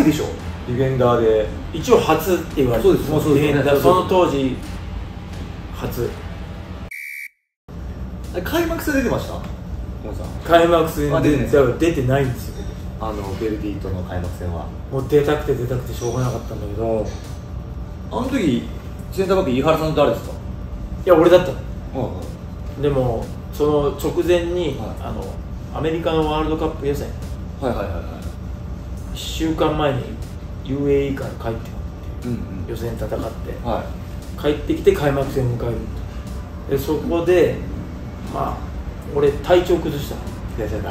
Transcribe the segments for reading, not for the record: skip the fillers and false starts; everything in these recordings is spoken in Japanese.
ないでしょ、ディフェンダーで。 一応初って言われてる。 そうです、そうです、 ディフェンダー、その当時初。 開幕戦出てました、 開幕戦出てない出てないんですよ。 ベルディとの開幕戦は。 もう出たくてしょうがなかったんだけど、 あの時センターバック井原さん誰ですか？ いや俺だったの。 うん、 でもその直前に、 はい、 アメリカのワールドカップ予選、1週間前に UAE から帰ってくるっていう、予選戦って、 はい、 帰ってきて開幕戦を迎えると。でそこでまあ俺体調崩したの。 やっちゃった。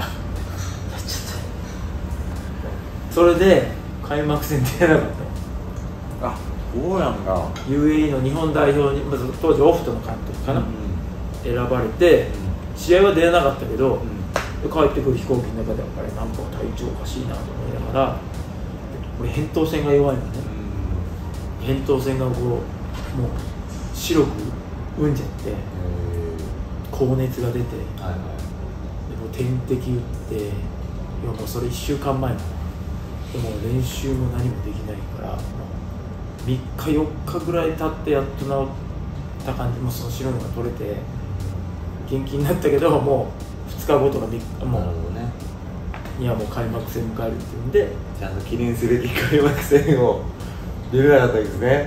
それで開幕戦出れなかったの。 あ、そうなんだ。 UAE の日本代表にまず当時オフトの監督かな、選ばれて、試合は出れなかったけど、帰ってくる飛行機の中でやっぱりなんか体調おかしいなと思いながら、俺扁桃腺が弱いのね、扁桃腺がこうもう白くうんじゃって、高熱が出て、でも点滴打って、いやもうそれ1週間前なの。でも練習も何もできないから、3日4日ぐらい経ってやっと治った感じ。もうその白いのが取れて元気になったけど、もう2日後とか3日もう、いやもう開幕戦迎えるっていうんで、 ちゃんと記念すべき開幕戦を出れなかったですね。ね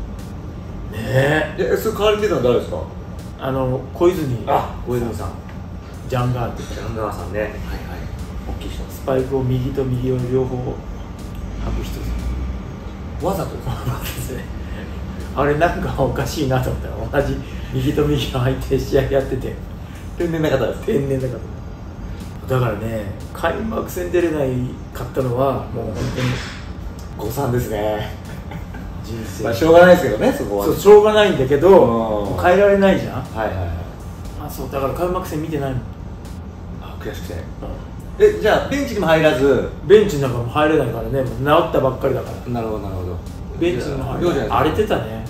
え。それ代わりに出たの誰ですか？ 小泉。 小泉さん、 ジャンガーってジャンガーさんね。はいはい、大きい人。 スパイクを右と右を両方履く人です。 わざとですね。 あれなんかおかしいなと思ったら、同じ右と右を履いて試合やってて天然な方です。 天然な方だからね、開幕戦出れないかったのはもう本当に誤算ですね。 人生、 まあしょうがないですけどね、そこは。 そう、しょうがないんだけど、もう変えられないじゃん。 はいはいはい。 そうだから開幕戦見てないもん。 悔しくて。じゃあベンチにも入らず。 ベンチの中も入れないからね、もう治ったばっかりだから。 なるほどなるほど。 ベンチにも入れない。荒れてたね。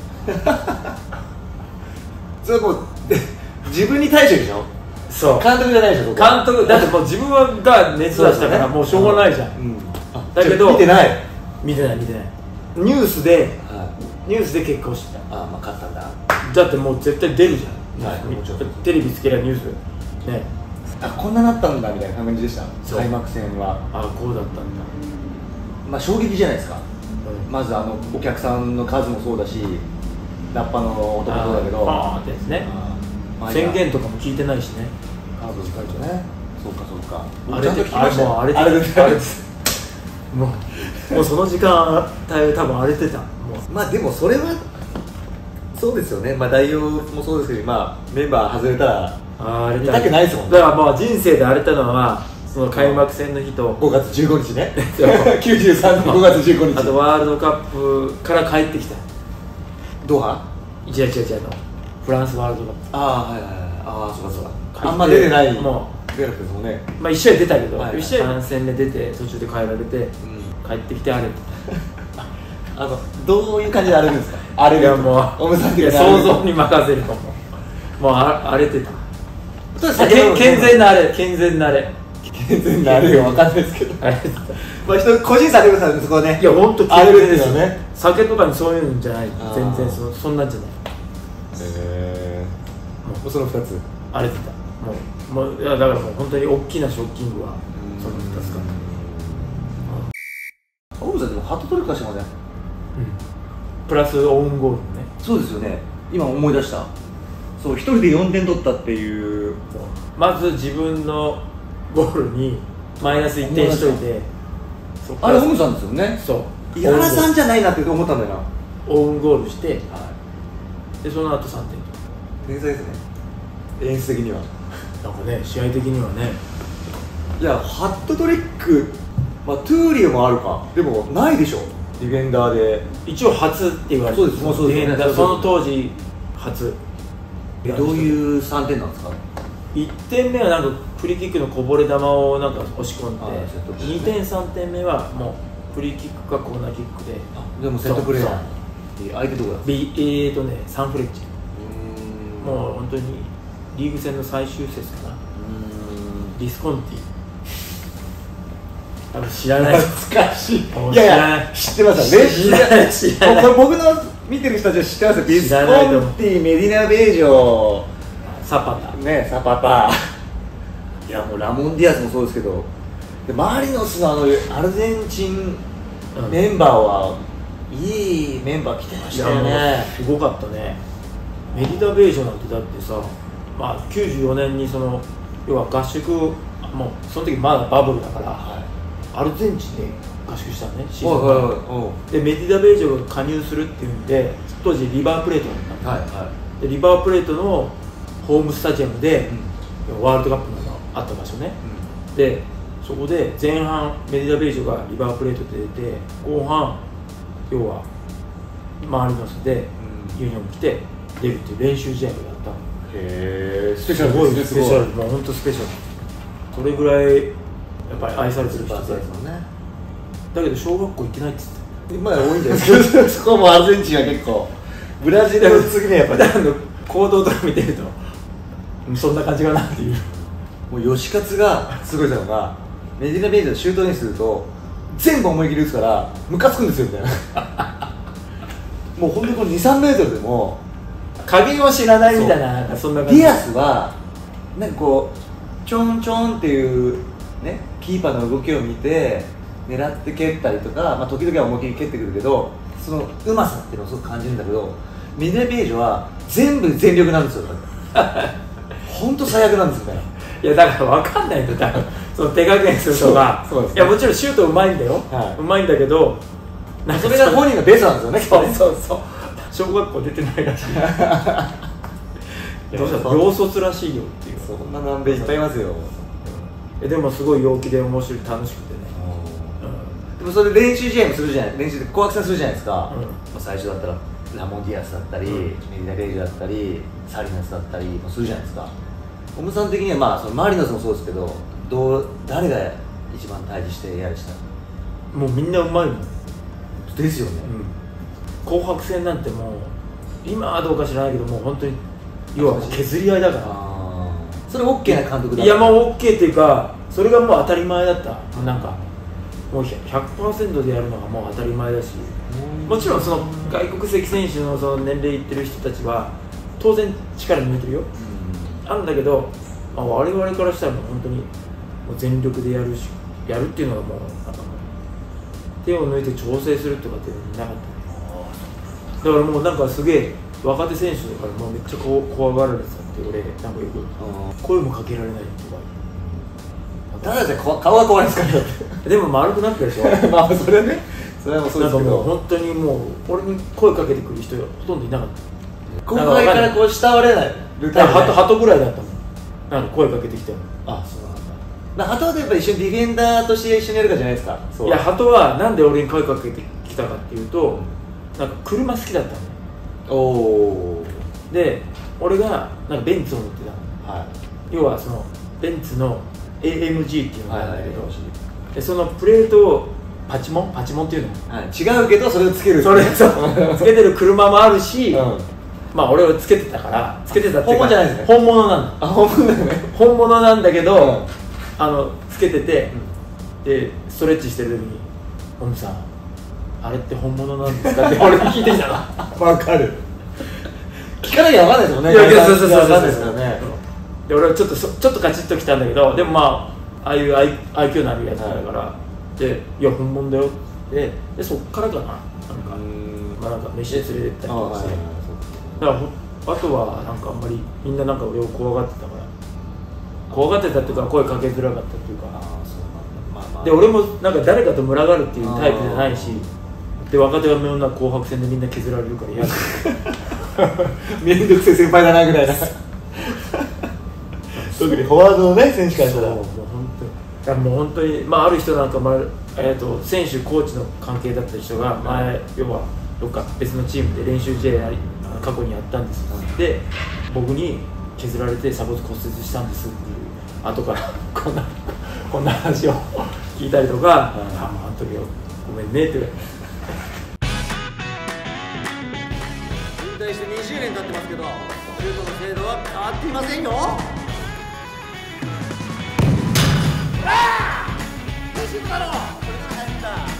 それはもう自分に対してでしょ。 そう、 監督じゃないでしょ。 監督だってもう自分が熱出したからもうしょうがないじゃん。だけど見てない。 ニュースで結果を知った。 まあ勝ったんだ。 だってもう絶対出るじゃん。 もちろんテレビつけりゃニュースね。 こんななったんだみたいな感じでした。開幕戦はこうだったんだ。 まあ衝撃じゃないですか。まずお客さんの数もそうだし、ラッパの音もそうだけど、 ですね。宣言とかも聞いてないしね。 カード使うとね。そうかそうか。 あれもうその時間帯多分荒れてた。 まあでもそれはそうですよね。まあ代表もそうですけど、まあメンバー外れたら見たくないですもんね。 だからまあ人生で荒れたのはその開幕戦の日と 5月15日ね。93年5月15日。 あとワールドカップから帰ってきた。 ドーハ？ 違うフランスワールドカップ。 はいはい。そうかそうか。あんま出てない。もう出なくてですもんね。 まあ1試合出たけど、1試合3戦目出て途中で帰られて、帰ってきて荒れてた。 どういう感じで荒れるんですか？荒れる。 もう想像に任せるともう荒れてた。健全なあれ健全なあれよ、分かんないですけど。まあ人個人差でさ、そこね。 いや本当荒れるですよね。 酒とかにそういうんじゃない。全然そんなんじゃない。 もうその2つ荒れてた。もういやだからもう本当に大きなショッキングはその2つか。 オブさんでもハットトリックはしてません？ プラスオウンゴールね。 そうですよね。今思い出した。そう、1人で4点取ったっていう。 まず自分のゴールにマイナス1点しといて、 あれオムさんですよね。 そう、 井原さんじゃないなって思ったんだよな。 オウンゴールして、でその後3点。 天才ですね、演出的には。 なんかね、試合的にはね。 いや、ハットトリック、まあトゥーリオもあるか。でもないでしょ、ディフェンダーで。 一応初って言われてる。 そうです、そうですね。 その当時初。 どういう3点なんですか ？1点目はなんかフリーキックのこぼれ球をなんか押し込んで、2点3点目はもうフリーキックかコーナーキックで。 でもセットプレーなんだ。相手どこだ？ サンフレッチェ。もう本当にリーグ戦の最終節かな。ディスコンティ多分知らない。 懐かしい。 もういやいや、知ってますよね。 知らない。知らない。 これ僕の見てる人たちは知ってますよ。ビスコンティ、メディナベージョ、 サパタね、サパタ。いやもうラモン・ディアスもそうですけど、でマリノスのアルゼンチンメンバーはいいメンバー来てましたよね。 すごかったね。メディナベージョなんてだってさ、まあ、94年にその要は合宿、もうその時まだバブルだから、はい、アルゼンチンで合宿したのね、シーズンでメディナベージョが加入するっていうんで、当時リバープレートだったの、はいはい、でリバープレートのホームスタジアムで、ワールドカップのあった場所ね、でそこで前半メディナベージョがリバープレートで出て、後半要はマリノスでユニフォーム着て出るっていう練習試合をやったの。 へー、スペシャルですね。 スペシャル、もう本当スペシャル。それぐらいやっぱり愛されてる人ですもんね。だけど小学校行ってないって言って今は多いんじゃないですか。そこもアルゼンチンは結構ブラジルの次にやっぱり行動とか見てるとそんな感じかなっていう。 もう吉勝がすごいのが、メディナベージョでシュートにすると全部思い切り打つからムカつくんですよみたいな。もうほんとこの 2,3 メートルでも加減を知らないみたいな、なんかそんな感じ。 ディアスはなんかこうちょんちょんっていうね、キーパーの動きを見て狙って蹴ったりとか、まあ、時々は思い切り蹴ってくるけど、そのうまさっていうのをすごく感じるんだけど、メディナベージョは全部全力なんですよ。本当最悪なんですよね。 いやだから分かんないんだよ、多分その手加減するとか。そうですね、いやもちろんシュートうまいんだよ、はい、うまいんだけど、 なんかそれが本人のベースなんですよね。 そうそう、小学校出てないらしい。どうしたら秒卒らしいよっていう。 そんな南米いっぱいいますよ。 でもすごい陽気で面白い、楽しくてね。 でもそれ練習試合もするじゃない、練習で紅白戦するじゃないですか。最初だったらラモン・ディアスだったり、メディナベージョだったり、サリナスだったりもするじゃないですか。オムさん的にはまあそのマリノスもそうですけど、誰が一番対峙して嫌でした？ もうみんなうまいもんですよね、 紅白戦なんてもう今はどうか知らないけど、もう本当に要は削り合いだから。 それ OK な監督だった？ いやもう OK っていうか、それがもう当たり前だった。なんかもう 100% でやるのがもう当たり前だし、もちろんその外国籍選手のその年齢いってる人たちは当然力抜いてるよ、あるんだけど、まあ、我々からしたらもう本当にもう全力でやるっていうのがもうなんかもう手を抜いて調整するとかってなかった。だからもうなんかすげえ若手選手とかもうめっちゃ怖がられてたって、俺なんかよく声もかけられないとか。 ただじゃ顔は怖いですから。 でも丸くなってるでしょ。 まあそれはね、それはもうそうですけど、 なんかもう本当にもう俺に声かけてくる人がほとんどいなかった。 後輩からこう慕われないルタイプ、鳩ぐらいだったもん。なんか声かけてきたの。 あ、そうなんだ。鳩はやっぱり一緒にディフェンダーとして一緒にやるかじゃないですか。 いや、鳩はなんで俺に声かけてきたかっていうと、なんか車好きだったのね。おー。で俺がなんかベンツを乗ってたの、はい、要はそのベンツの AMG っていうのがあるんだけど、でそのプレートをパチモンっていうの、 はい、違うけどそれをつける、 それつけてる車もあるし、まあ俺はつけてたからつけてたっていうか本物じゃないですね。 本物なんだ。 あ、本物だね。 本物なんだけど、つけてて、でストレッチしてる時に「オムさんあれって本物なんですか?」って俺に聞いてきたの。 分かる。聞かなきゃ分かんないですもんね。 いやそう分かんないですからね。 で俺はちょっとカチッときたんだけど、でもまあああいう愛嬌のあるやつだから、で「いや本物だよ」ってでそっからかな、なんかまあなんか飯で連れてったりとかして、だからあとはなんかあんまりみんななんか俺を怖がってたから、怖がってたっていうか声かけづらかったっていうか、で俺もなんか誰かと群がるっていうタイプじゃないし、で若手がみんな紅白戦でみんな削られるから嫌だ。 めんどくせえ先輩だなぐらいな。特にフォワードのね選手からしたらもう本当にまあある人なんか、選手コーチの関係だった人が前、要はどっか別のチームで練習試合過去にやったんですで僕に削られて鎖骨骨折したんですっていう後からこんな話を聞いたりとか、あの時はごめんねって。 引退して20年経ってますけど、シュートの精度は変わっていませんよ。 シュートだろう。 これが入るんだ。